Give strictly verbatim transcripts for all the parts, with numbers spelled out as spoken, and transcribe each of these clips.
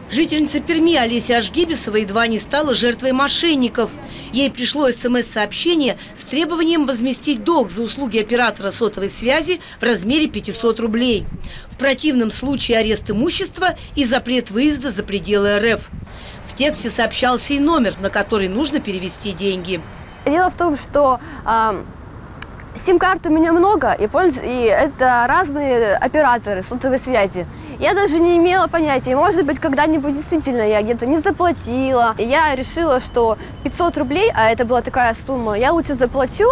Жительница Перми Олеся Ашгибисова едва не стала жертвой мошенников. Ей пришло смс-сообщение с требованием возместить долг за услуги оператора сотовой связи в размере пятисот рублей. В противном случае арест имущества и запрет выезда за пределы РФ. В тексте сообщался и номер, на который нужно перевести деньги. Дело в том, что э, сим-карт у меня много, и, и это разные операторы сотовой связи. Я даже не имела понятия, может быть, когда-нибудь действительно я где-то не заплатила. Я решила, что пятьсот рублей, а это была такая сумма, я лучше заплачу,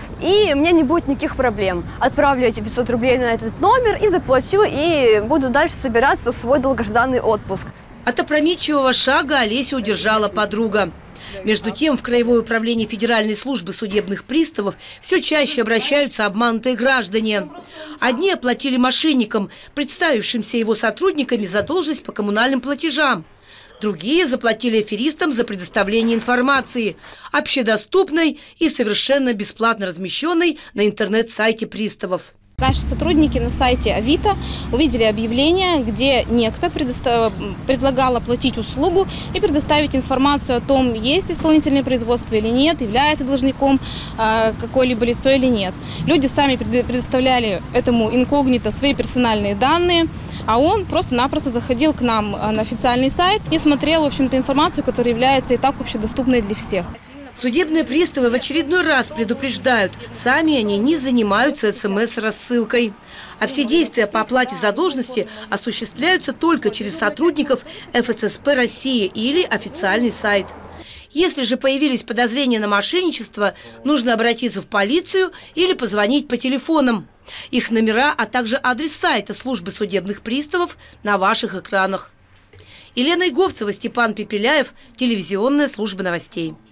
и у меня не будет никаких проблем. Отправлю эти пятьсот рублей на этот номер и заплачу, и буду дальше собираться в свой долгожданный отпуск. От опрометчивого шага Олесю удержала подруга. Между тем, в Краевое управление Федеральной службы судебных приставов все чаще обращаются обманутые граждане. Одни оплатили мошенникам, представившимся его сотрудниками, задолженность по коммунальным платежам. Другие заплатили аферистам за предоставление информации, общедоступной и совершенно бесплатно размещенной на интернет-сайте приставов. Наши сотрудники на сайте Авито увидели объявление, где некто предлагал оплатить услугу и предоставить информацию о том, есть исполнительное производство или нет, является должником э, какое-либо лицо или нет. Люди сами предоставляли этому инкогнито свои персональные данные, а он просто-напросто заходил к нам на официальный сайт и смотрел, в общем-то, информацию, которая является и так общедоступной для всех. Судебные приставы в очередной раз предупреждают, сами они не занимаются СМС-рассылкой. А все действия по оплате задолженности осуществляются только через сотрудников эф эс эс пэ России или официальный сайт. Если же появились подозрения на мошенничество, нужно обратиться в полицию или позвонить по телефонам. Их номера, а также адрес сайта службы судебных приставов на ваших экранах. Елена Иговцева, Степан Пепеляев, телевизионная служба новостей.